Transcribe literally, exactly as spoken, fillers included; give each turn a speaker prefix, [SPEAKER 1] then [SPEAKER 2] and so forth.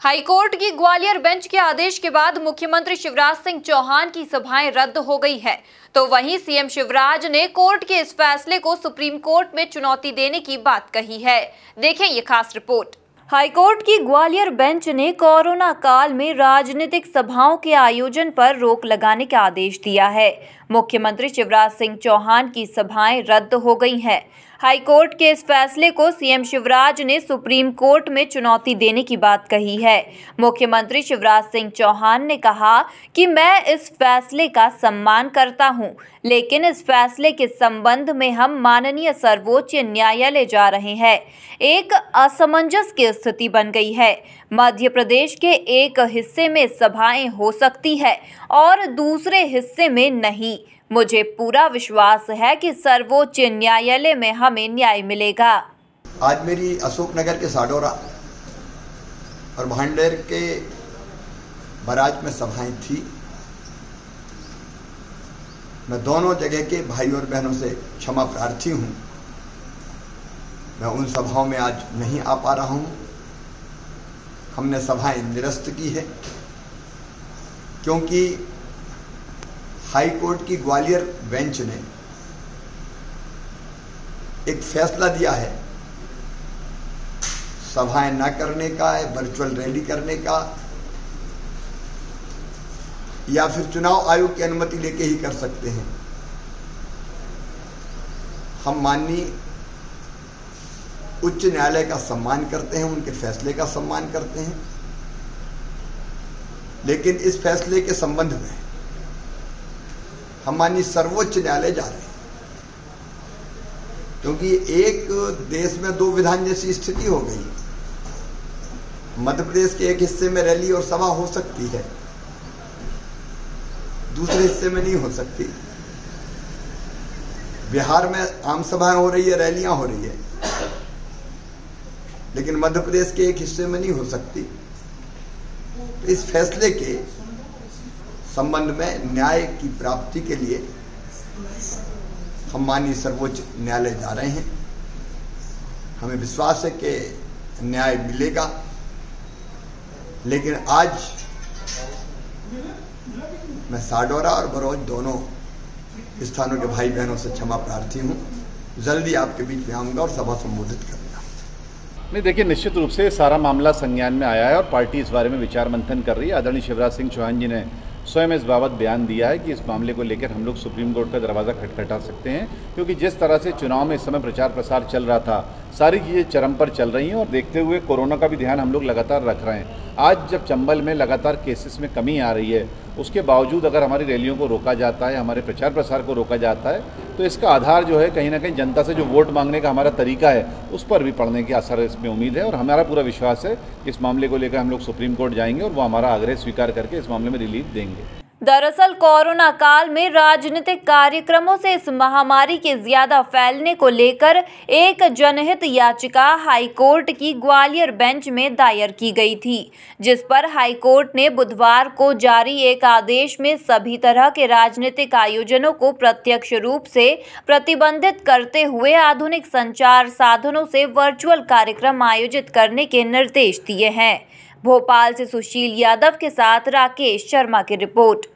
[SPEAKER 1] High court की Gwalior bench के आदेश के बाद मुख्यमंत्री शिवराज सिंह चौहान की सभाएं रद्द हो गई है, तो वहीं सीएम शिवराज ने कोर्ट के इस फैसले को सुप्रीम कोर्ट में चुनौती देने की बात कही है। देखें ये खास रिपोर्ट। हाईकोर्ट की ग्वालियर बेंच ने कोरोना काल में राजनीतिक सभाओं के आयोजन पर रोक लगाने का आदेश दिया है। मुख्यमंत्री शिवराज सिंह चौहान की सभाएं रद्द हो गई हैं। हाईकोर्ट के इस फैसले को सीएम शिवराज ने सुप्रीम कोर्ट में चुनौती देने की बात कही है। मुख्यमंत्री शिवराज सिंह चौहान ने कहा कि मैं इस फैसले का सम्मान करता हूं, लेकिन इस फैसले के संबंध में हम माननीय सर्वोच्च न्यायालय जा रहे हैं। एक असमंजस की स्थिति बन गई है। मध्य प्रदेश के एक हिस्से में सभाएं हो सकती है और दूसरे हिस्से में नहीं। मुझे पूरा विश्वास है कि सर्वोच्च न्यायालय में हमें न्याय मिलेगा।
[SPEAKER 2] आज मेरी अशोकनगर के साडोरा और भांडेर के बराज में सभाएं थी। मैं दोनों जगह के भाई और बहनों से क्षमा प्रार्थी हूं। मैं उन सभाओं में आज नहीं आ पा रहा हूं। हमने सभाएं निरस्त की है क्योंकि हाई कोर्ट की ग्वालियर बेंच ने एक फैसला दिया है सभाएं न करने का, वर्चुअल रैली करने का या फिर चुनाव आयोग की अनुमति लेके ही कर सकते हैं। हम माननीय उच्च न्यायालय का सम्मान करते हैं, उनके फैसले का सम्मान करते हैं, लेकिन इस फैसले के संबंध में हम माननीय सर्वोच्च न्यायालय जा रहे हैं क्योंकि एक देश में दो विधान जैसी स्थिति हो गई। मध्य प्रदेश के एक हिस्से में रैली और सभा हो सकती है, दूसरे हिस्से में नहीं हो सकती। बिहार में आम सभाएं हो रही है, रैलियां हो रही है, लेकिन मध्य प्रदेश के एक हिस्से में नहीं हो सकती। तो इस फैसले के संबंध में न्याय की प्राप्ति के लिए हम माननीय सर्वोच्च न्यायालय जा रहे हैं। हमें विश्वास है कि न्याय मिलेगा, लेकिन आज मैं साडोरा और बरौज दोनों स्थानों के भाई बहनों से क्षमा प्रार्थी हूं। जल्दी आपके बीच में आऊंगा और सभा संबोधित करूंगा।
[SPEAKER 3] नहीं, देखिए, निश्चित रूप से सारा मामला संज्ञान में आया है और पार्टी इस बारे में विचार मंथन कर रही है। आदरणीय शिवराज सिंह चौहान जी ने स्वयं इस बाबत बयान दिया है कि इस मामले को लेकर हम लोग सुप्रीम कोर्ट का दरवाज़ा खटखटा सकते हैं, क्योंकि जिस तरह से चुनाव में इस समय प्रचार प्रसार चल रहा था, सारी चीज़ें चरम पर चल रही हैं और देखते हुए कोरोना का भी ध्यान हम लोग लगातार रख रहे हैं। आज जब चंबल में लगातार केसेस में कमी आ रही है, उसके बावजूद अगर हमारी रैलियों को रोका जाता है, हमारे प्रचार प्रसार को रोका जाता है, तो इसका आधार जो है कहीं ना कहीं जनता से जो वोट मांगने का हमारा तरीका है उस पर भी पड़ने की असर इसमें उम्मीद है। और हमारा पूरा विश्वास है कि इस मामले को लेकर हम लोग सुप्रीम कोर्ट जाएंगे और वो हमारा आग्रह स्वीकार करके इस मामले में रिलीफ देंगे।
[SPEAKER 1] दरअसल कोरोना काल में राजनीतिक कार्यक्रमों से इस महामारी के ज्यादा फैलने को लेकर एक जनहित याचिका हाईकोर्ट की ग्वालियर बेंच में दायर की गई थी, जिस पर हाईकोर्ट ने बुधवार को जारी एक आदेश में सभी तरह के राजनीतिक आयोजनों को प्रत्यक्ष रूप से प्रतिबंधित करते हुए आधुनिक संचार साधनों से वर्चुअल कार्यक्रम आयोजित करने के निर्देश दिए हैं। भोपाल से सुशील यादव के साथ राकेश शर्मा की रिपोर्ट।